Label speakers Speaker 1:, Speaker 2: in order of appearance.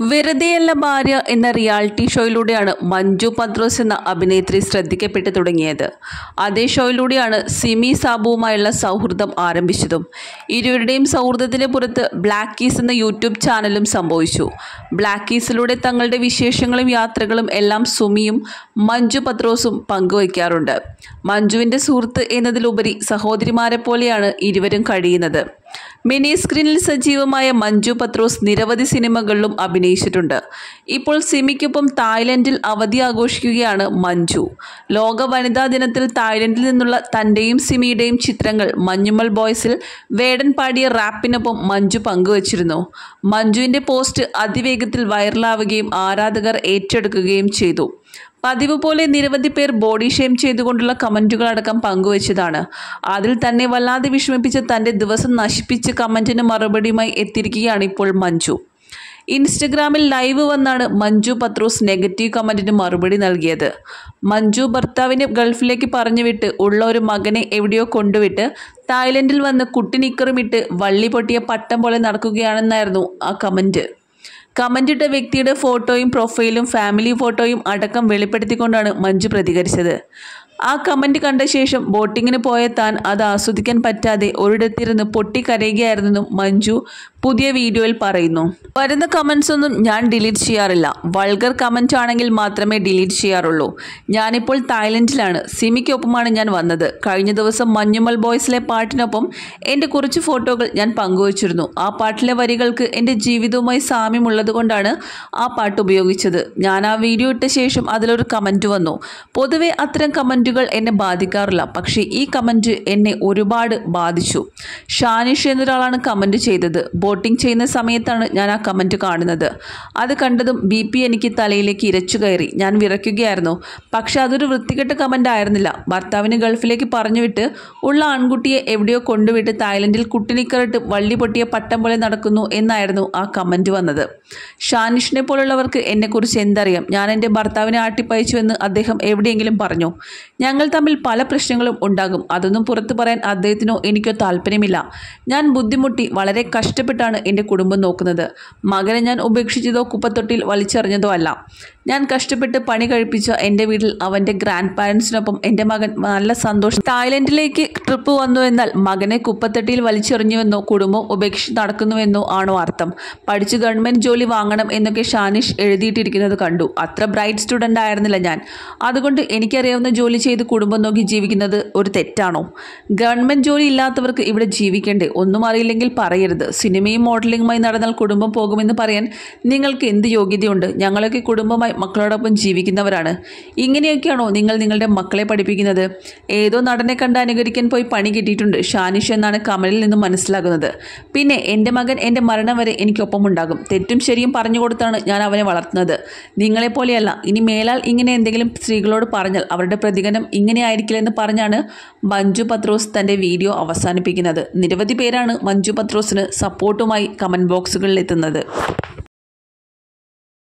Speaker 1: വെറുതെയല്ല ഭാര്യ എന്ന റിയാലിറ്റി ഷോയിലൂടെയാണ് മഞ്ജു പത്രോസ് എന്ന അഭിനേത്രി ശ്രദ്ധിക്കപ്പെട്ടു തുടങ്ങിയത്. അതേ ഷോയിലൂടെയാണ് സിമി സാബുവുമായുള്ള സൗഹൃദം ആരംഭിച്ചതും. ഇരുവരുടെയും സൗഹൃദത്തിന് പുറത്ത് ബ്ലാക്ക് കീസ് എന്ന യൂട്യൂബ് ചാനലും സംഭവിച്ചു. ബ്ലാക്ക് കീസിലൂടെ തങ്ങളുടെ വിശേഷങ്ങളും യാത്രകളും എല്ലാം സുമിയും മഞ്ജു പത്രോസും പങ്കുവയ്ക്കാറുണ്ട്. മഞ്ജുവിൻ്റെ സുഹൃത്ത് എന്നതിലുപരി സഹോദരിമാരെ പോലെയാണ് ഇരുവരും കഴിയുന്നത്. മിനി സ്ക്രീനിൽ സജീവമായ മഞ്ജു പത്രോസ് നിരവധി സിനിമകളിലും അഭിനയിച്ചിട്ടുണ്ട്. ഇപ്പോൾ സിമിക്കൊപ്പം തായ്ലൻഡിൽ അവധി ആഘോഷിക്കുകയാണ് മഞ്ജു. ലോക വനിതാ ദിനത്തിൽ തായ്ലൻഡിൽ നിന്നുള്ള തൻ്റെയും സിമിയുടെയും ചിത്രങ്ങൾ മഞ്ഞുമൽ ബോയ്സിൽ വേടൻ പാടിയ റാപ്പിനൊപ്പം മഞ്ജു പങ്കുവച്ചിരുന്നു. മഞ്ജുവിൻ്റെ പോസ്റ്റ് അതിവേഗത്തിൽ വൈറലാവുകയും ആരാധകർ ഏറ്റെടുക്കുകയും ചെയ്തു. പതിവ് പോലെ നിരവധി പേർ ബോഡി ഷെയിം ചെയ്തുകൊണ്ടുള്ള കമൻറ്റുകളടക്കം പങ്കുവച്ചതാണ്. അതിൽ തന്നെ വല്ലാതെ വിഷമിപ്പിച്ച് തൻ്റെ ദിവസം നശിപ്പിച്ച് കമൻറ്റിന് മറുപടിയുമായി എത്തിയിരിക്കുകയാണ് ഇപ്പോൾ മഞ്ജു. ഇൻസ്റ്റഗ്രാമിൽ ലൈവ് വന്നാണ് മഞ്ജു പത്രോസ് നെഗറ്റീവ് കമൻറ്റിന് മറുപടി നൽകിയത്. മഞ്ജു ഭർത്താവിനെ ഗൾഫിലേക്ക് പറഞ്ഞുവിട്ട് ഉള്ള ഒരു മകനെ എവിടെയോ കൊണ്ടുവിട്ട് തായ്ലൻഡിൽ വന്ന് കുട്ടി നിക്കറുമിട്ട് വള്ളി പൊട്ടിയ പട്ടം പോലെ നടക്കുകയാണെന്നായിരുന്നു ആ കമൻറ്റ്. കമൻറ്റിട്ട വ്യക്തിയുടെ ഫോട്ടോയും പ്രൊഫൈലും ഫാമിലി ഫോട്ടോയും അടക്കം വെളിപ്പെടുത്തിക്കൊണ്ടാണ് മഞ്ജു പ്രതികരിച്ചത്. ആ കമൻറ്റ് കണ്ട ശേഷം ബോട്ടിങ്ങിന് പോയ താൻ അത് ആസ്വദിക്കാൻ പറ്റാതെ ഒരിടത്തിരുന്ന് പൊട്ടിക്കരയുകയായിരുന്നെന്നും മഞ്ജു പുതിയ വീഡിയോയിൽ പറയുന്നു. വരുന്ന കമൻസ് ഒന്നും ഞാൻ ഡിലീറ്റ് ചെയ്യാറില്ല. വൾഗർ കമൻറ്റ് ആണെങ്കിൽ മാത്രമേ ഡിലീറ്റ് ചെയ്യാറുള്ളൂ. ഞാനിപ്പോൾ തായ്ലൻഡിലാണ്. സിമിക്കൊപ്പമാണ് ഞാൻ വന്നത്. കഴിഞ്ഞ ദിവസം മഞ്ഞുമൽ ബോയ്സിലെ പാട്ടിനൊപ്പം എൻ്റെ കുറച്ച് ഫോട്ടോകൾ ഞാൻ പങ്കുവച്ചിരുന്നു. ആ പാട്ടിലെ വരികൾക്ക് എൻ്റെ ജീവിതവുമായി സാമ്യമുള്ളതുകൊണ്ടാണ് ആ പാട്ട് ഉപയോഗിച്ചത്. ഞാൻ ആ വീഡിയോ ഇട്ട ശേഷം അതിലൊരു കമൻറ്റ് വന്നു. പൊതുവെ അത്തരം കമൻറ്റുകൾ എന്നെ ബാധിക്കാറില്ല. പക്ഷേ ഈ കമൻറ്റ് എന്നെ ഒരുപാട് ബാധിച്ചു. ഷാനിഷ് എന്നൊരാളാണ് കമൻറ്റ് ചെയ്തത്. ബോട്ടിംഗ് ചെയ്യുന്ന സമയത്താണ് ഞാൻ ആ കമൻറ്റ് കാണുന്നത്. അത് കണ്ടതും BP എനിക്ക് തലയിലേക്ക് ഇരച്ചു കയറി. ഞാൻ വിറയ്ക്കുകയായിരുന്നു. പക്ഷെ അതൊരു വൃത്തികെട്ട കമൻ്റ് ആയിരുന്നില്ല. ഭർത്താവിന് ഗൾഫിലേക്ക് പറഞ്ഞുവിട്ട് ഉള്ള ആൺകുട്ടിയെ എവിടെയോ കൊണ്ടുവിട്ട് തായ്ലൻഡിൽ കുട്ടിനിക്കറിട്ട് വള്ളി പൊട്ടിയ പട്ടം പോലെ നടക്കുന്നു എന്നായിരുന്നു ആ കമൻറ്റ് വന്നത്. ഷാനിഷിനെ പോലുള്ളവർക്ക് എന്നെക്കുറിച്ച് എന്തറിയാം? ഞാൻ എൻ്റെ ഭർത്താവിനെ ആട്ടിപ്പയച്ചു എന്ന് അദ്ദേഹം എവിടെയെങ്കിലും പറഞ്ഞു? ഞങ്ങൾ തമ്മിൽ പല പ്രശ്നങ്ങളും ഉണ്ടാകും. അതൊന്നും പുറത്തു പറയാൻ അദ്ദേഹത്തിനോ എനിക്കോ താല്പര്യമില്ല. ഞാൻ ബുദ്ധിമുട്ടി വളരെ കഷ്ടപ്പെട്ടാണ് എൻ്റെ കുടുംബം നോക്കുന്നത്. മകനെ ഞാൻ ഉപേക്ഷിച്ചതോ കുപ്പത്തൊട്ടിയിൽ വലിച്ചെറിഞ്ഞതോ അല്ല. ഞാൻ കഷ്ടപ്പെട്ട് പണി കഴിപ്പിച്ച എൻ്റെ വീട്ടിൽ അവൻ്റെ ഗ്രാൻഡ് പാരൻസിനൊപ്പം എൻ്റെ മകൻ നല്ല സന്തോഷം. തായ്ലൻഡിലേക്ക് ട്രിപ്പ് വന്നു എന്നാൽ മകനെ കുപ്പത്തൊട്ടിയിൽ വലിച്ചെറിഞ്ഞുവെന്നോ കുടുംബം ഉപേക്ഷിച്ച് നടക്കുന്നുവെന്നോ ആണോ അർത്ഥം? പഠിച്ച് ഗവൺമെൻറ് ജോലി വാങ്ങണം എന്നൊക്കെ ഷാനിഷ് എഴുതിയിട്ടിരിക്കുന്നത് കണ്ടു. അത്ര ബ്രൈറ്റ് സ്റ്റുഡൻ്റ് ആയിരുന്നില്ല ഞാൻ. അതുകൊണ്ട് എനിക്കറിയാവുന്ന ജോലി ചെയ്ത് കുടുംബം നോക്കി ജീവിക്കുന്നത് ഒരു തെറ്റാണോ? ഗവൺമെൻറ് ജോലി ഇല്ലാത്തവർക്ക് ഇവിടെ ജീവിക്കണ്ടേ? ഒന്നും അറിയില്ലെങ്കിൽ പറയരുത്. സിനിമയും മോഡലിംഗുമായി നടന്നാൽ കുടുംബം പോകുമെന്ന് പറയാൻ നിങ്ങൾക്ക് എന്ത് യോഗ്യതയുണ്ട്? ഞങ്ങളൊക്കെ കുടുംബമായി മക്കളോടൊപ്പം ജീവിക്കുന്നവരാണ്. ഇങ്ങനെയൊക്കെയാണോ നിങ്ങൾ നിങ്ങളുടെ മക്കളെ പഠിപ്പിക്കുന്നത്? ഏതോ നടനെ കണ്ട് അനുകരിക്കാൻ പോയി പണി കിട്ടിയിട്ടുണ്ട് ഷാനിഷ് എന്നാണ് കമലിൽ നിന്നും മനസ്സിലാകുന്നത്. പിന്നെ എൻ്റെ മകൻ എൻ്റെ മരണം വരെ എനിക്കൊപ്പമുണ്ടാകും. തെറ്റും ശരിയും പറഞ്ഞു കൊടുത്താണ് ഞാൻ അവനെ വളർത്തുന്നത്. നിങ്ങളെപ്പോലെയല്ല. ഇനി മേലാൽ ഇങ്ങനെ എന്തെങ്കിലും സ്ത്രീകളോട് പറഞ്ഞാൽ അവരുടെ പ്രതികരണം ഇങ്ങനെ ആയിരിക്കില്ലെന്ന് പറഞ്ഞാണ് മഞ്ജു പത്രോസ് തൻ്റെ വീഡിയോ അവസാനിപ്പിക്കുന്നത്. നിരവധി പേരാണ് മഞ്ജു പത്രോസിന് സപ്പോർട്ടുമായി കമൻറ്റ് ബോക്സുകളിൽ എത്തുന്നത്.